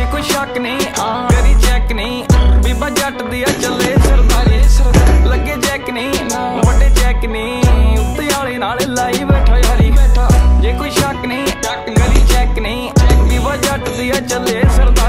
जे कोई शक नहीं करी चेक नहीं, बीबा जट दिया चले सरदारी, लगे चेक नहीं बड़े चेक नहीं, उत्ते वाले नाल लाई बैठा यारी, जे कोई शक नहीं करी चेक नहीं, बीबा जट दिया चले सरदारी।